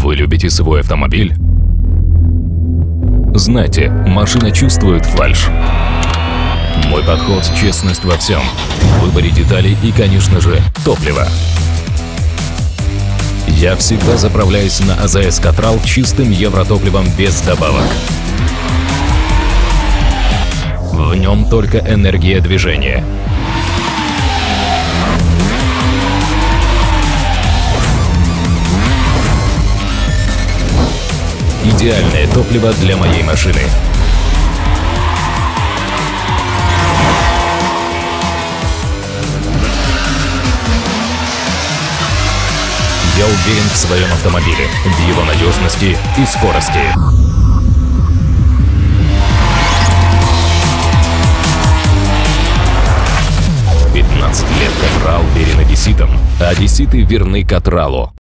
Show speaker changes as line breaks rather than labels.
Вы любите свой автомобиль? Знайте, машина чувствует фальшь. Мой подход – честность во всем. В выборе деталей и, конечно же, топлива. Я всегда заправляюсь на АЗС Катрал чистым евротопливом без добавок. В нем только энергия движения. Идеальное топливо для моей машины. Я уверен в своем автомобиле, в его надежности и скорости. «15 лет Катрал верен одесситам, а одесситы верны Катралу».